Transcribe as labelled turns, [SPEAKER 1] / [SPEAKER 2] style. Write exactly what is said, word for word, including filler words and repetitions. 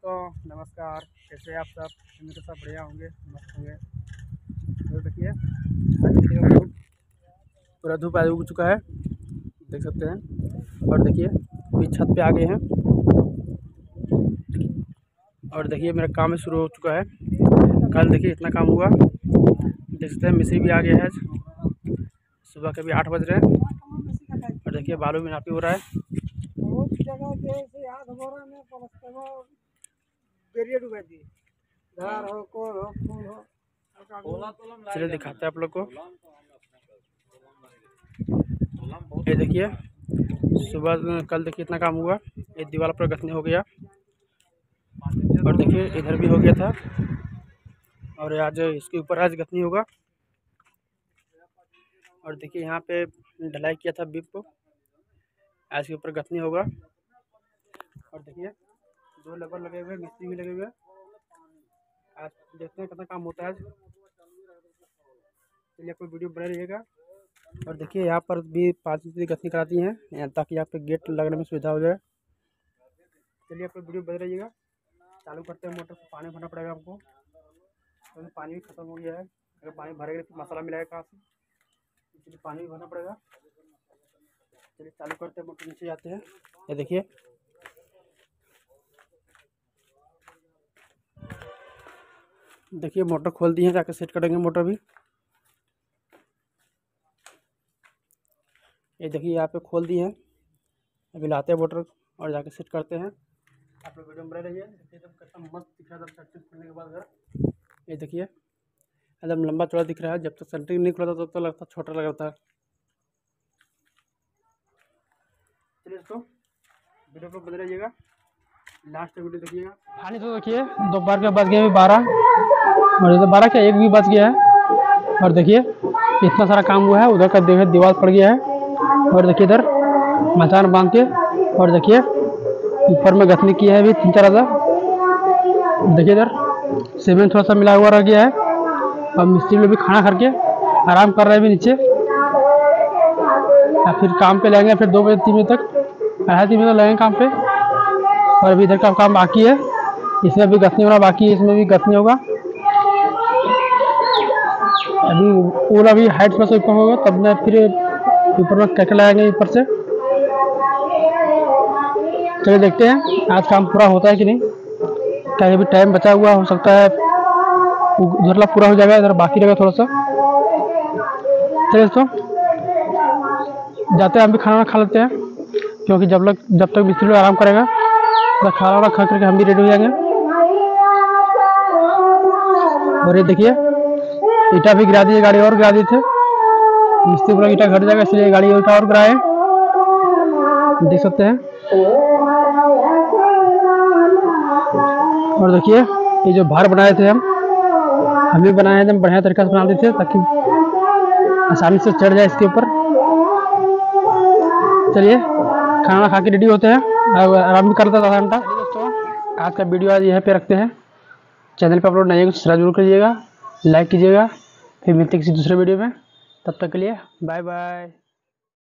[SPEAKER 1] दोस्तों नमस्कार, कैसे हैं आप सब? उम्मीद तो सब बढ़िया होंगे, मस्त होंगे। तो देखिए पूरा धूप आ चुका है, देख सकते हैं। और देखिए अभी छत पे आ गए हैं और देखिए मेरा काम भी शुरू हो चुका है। कल देखिए इतना काम हुआ, देख सकते हैं। मिस्त्री भी आ गया है, सुबह के भी आठ बज रहे हैं। और देखिए बालू भी नापी हो रहा है। चलिए दिखाते हैं आप लोग को। ये देखिए सुबह कल देखिए इतना काम हुआ, ये दीवार पर गथनी हो गया और देखिए इधर भी हो गया था। और आज इसके ऊपर आज गथनी होगा। और देखिए यहाँ पे ढलाई किया था बीम को, आज के ऊपर गथनी होगा। और देखिए दो लेबर लगे हुए, मिस्त्री भी लगे हुए। आज देखते हैं कितना काम होता है आज। चलिए कोई वीडियो बना रहिएगा। और देखिए यहाँ पर भी पाँच मिस्त्री गथनी कराती हैं यहाँ, ताकि यहाँ पे गेट लगने में सुविधा हो जाए। चलिए कोई वीडियो बना रहिएगा। चालू करते हैं मोटर से, पानी भरना पड़ेगा हमको, तो पानी भी खत्म हो गया है। अगर पानी भरेगा तो मसाला मिलाएगा कहाँ से, इसलिए पानी भी भरना पड़ेगा। चलिए चालू करते हैं, मोटर नीचे जाते हैं। ये देखिए देखिए मोटर खोल दी है, जाकर सेट करेंगे मोटर भी। ये देखिए यहाँ पे खोल दी है, अभी लाते हैं मोटर और जाके सेट करते हैं। आप लोग वीडियो में बने रहिए। देखिए एकदम कितना मस्त दिख रहा है सेंटरिंग खुलने के बाद घर। ये देखिए एकदम लंबा चौड़ा दिख रहा है। जब तक सेंटरिंग नहीं खुला था तब तो लगता छोटा लग रहा था। चलिए दोस्तों वीडियो पर बने रहिएगा, लास्ट वीडियो देखिएगा। खाने तो देखिए दोपहर के बज गए बारह, और इधर बारह क्या एक भी बज गया है। और देखिए इतना सारा काम हुआ है, उधर का देखिए दीवार पड़ गया है। और देखिए इधर मचान बांध के, और देखिए ऊपर में गथनी की है अभी तीन चार हज़ार। देखिए इधर सीमेंट थोड़ा सा मिला हुआ रह गया है। और मिस्त्री लोग भी खाना खा के आराम कर रहे हैं अभी नीचे, या फिर काम पे लगेंगे फिर दो बजे तीन बजे तक, अढ़ाई तीन बजे तक लगेंगे काम पे। और अभी इधर का काम बाकी है, इसमें भी गथनी होना बाकी है, इसमें भी गथनी होगा। अभी पूरा भी हाइट पर से ऊपर होगा, तब ना फिर ऊपर में कैके लगाएंगे ऊपर से। चलिए देखते हैं आज काम पूरा होता है कि नहीं, क्या अभी टाइम बचा हुआ हो सकता है उधरला पूरा हो जाएगा, इधर बाकी रहेगा थोड़ा सा। चलिए दोस्तों जाते हैं, हम भी खाना खा लेते हैं, क्योंकि जब लग जब तक मिस्त्री लोग आराम करेगा तो खाना वाना खा करके हम भी रेडी हो जाएंगे। और ये देखिए ईटा भी गिरा दिए, गाड़ी और गिरा दिए थे। मिस्त्री पूरा ईटा घट जाएगा, इसलिए गाड़ी ईटा और गिराए, देख सकते हैं। और देखिए ये जो भार बनाए थे हम हम भी बनाए थे, बढ़िया तरीके से बना दिए थे ताकि आसानी से चढ़ जाए इसके ऊपर। चलिए खाना खा के रेडी होते हैं, आराम भी करते हैं आधा घंटा। दोस्तों आज का वीडियो आज यहाँ पे रखते हैं। चैनल पर अपलोड नहीं है, सब्सक्राइब जरूर करिएगा, लाइक कीजिएगा। फिर मिलते हैं किसी दूसरे वीडियो में, तब तक के लिए बाय बाय।